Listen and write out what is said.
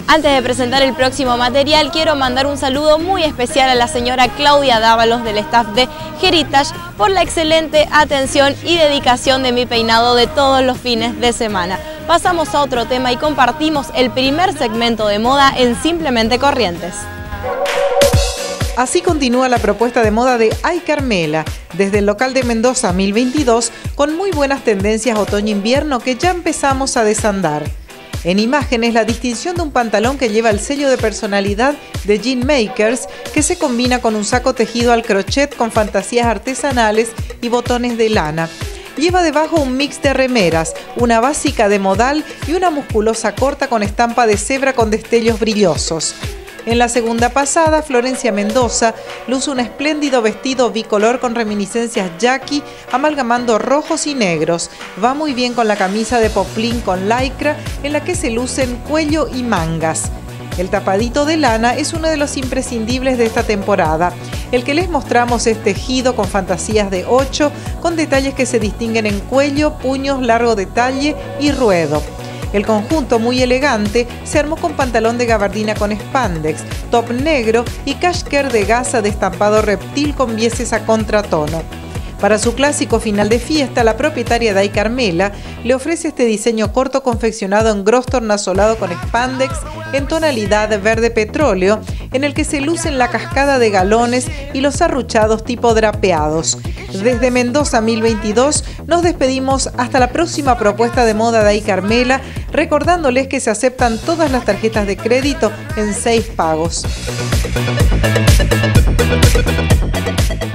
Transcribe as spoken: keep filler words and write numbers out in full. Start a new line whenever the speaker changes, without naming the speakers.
Antes de presentar el próximo material, quiero mandar un saludo muy especial a la señora Claudia Dávalos del staff de Heritage por la excelente atención y dedicación de mi peinado de todos los fines de semana. Pasamos a otro tema y compartimos el primer segmento de moda en Simplemente Corrientes.
Así continúa la propuesta de moda de Ay Carmela, desde el local de Mendoza mil veintidós, con muy buenas tendencias otoño-invierno que ya empezamos a desandar. En imágenes, la distinción de un pantalón que lleva el sello de personalidad de Jean Makers, que se combina con un saco tejido al crochet con fantasías artesanales y botones de lana. Lleva debajo un mix de remeras, una básica de modal y una musculosa corta con estampa de cebra con destellos brillosos. En la segunda pasada, Florencia Mendoza luce un espléndido vestido bicolor con reminiscencias yaqui, amalgamando rojos y negros. Va muy bien con la camisa de poplin con lycra, en la que se lucen cuello y mangas. El tapadito de lana es uno de los imprescindibles de esta temporada. El que les mostramos es tejido con fantasías de ocho, con detalles que se distinguen en cuello, puños, largo detalle y ruedo. El conjunto, muy elegante, se armó con pantalón de gabardina con spandex, top negro y cashcare de gasa de estampado reptil con vieses a contratono. Para su clásico final de fiesta, la propietaria de Ay Carmela le ofrece este diseño corto confeccionado en gros tornasolado con spandex en tonalidad verde petróleo, en el que se lucen la cascada de galones y los arruchados tipo drapeados. Desde Mendoza mil veintidós nos despedimos hasta la próxima propuesta de moda de Ay Carmela, recordándoles que se aceptan todas las tarjetas de crédito en seis pagos.